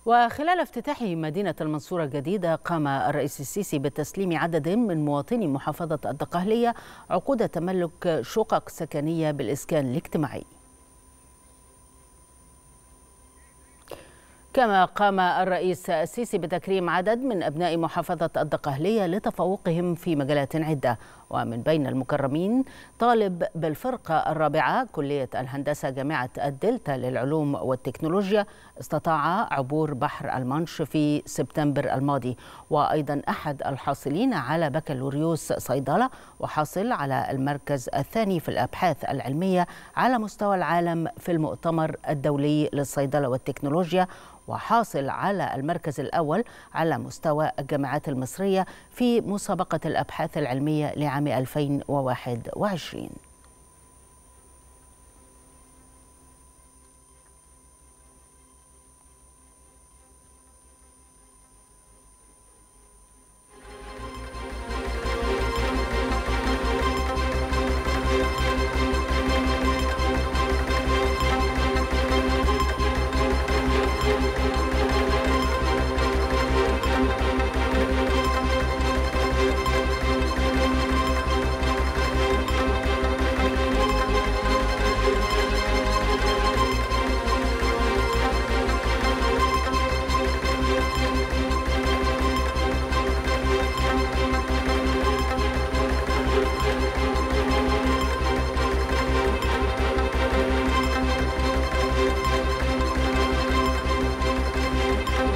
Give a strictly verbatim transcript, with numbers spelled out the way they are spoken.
وخلال افتتاح مدينة المنصورة الجديدة، قام الرئيس السيسي بتسليم عدد من مواطني محافظة الدقهلية عقود تملك شقق سكنية بالإسكان الاجتماعي. كما قام الرئيس السيسي بتكريم عدد من أبناء محافظة الدقهلية لتفوقهم في مجالات عدة، ومن بين المكرمين طالب بالفرقة الرابعة كلية الهندسة جامعة الدلتا للعلوم والتكنولوجيا استطاع عبور بحر المانش في سبتمبر الماضي، وأيضا أحد الحاصلين على بكالوريوس صيدلة وحاصل على المركز الثاني في الأبحاث العلمية على مستوى العالم في المؤتمر الدولي للصيدلة والتكنولوجيا، وحاصل على المركز الأول على مستوى الجامعات المصرية في مسابقة الأبحاث العلمية لعام ألفين وواحد وعشرين.